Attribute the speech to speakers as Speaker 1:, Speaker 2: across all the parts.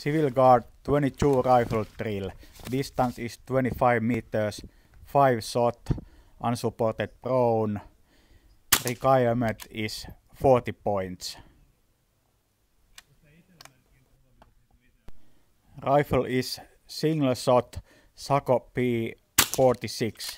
Speaker 1: Civil Guard 22 rifle drill. Distance is 25 meters. 5 shot. Unsupported prone. Requirement is 40 points. Rifle is single shot Sako P46.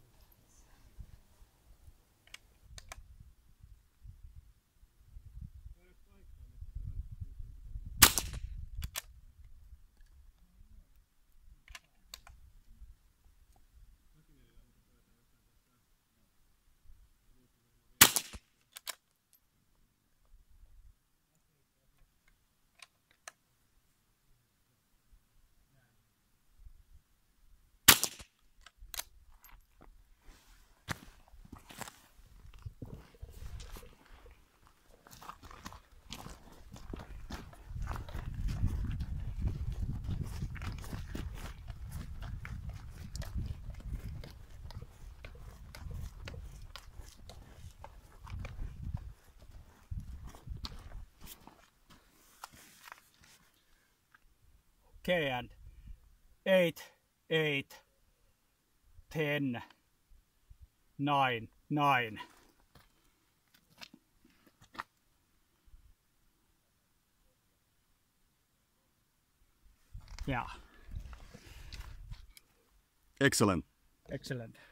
Speaker 2: Okay, and 8, 8, 10, 9, 9. Yeah.
Speaker 3: Excellent.
Speaker 2: Excellent.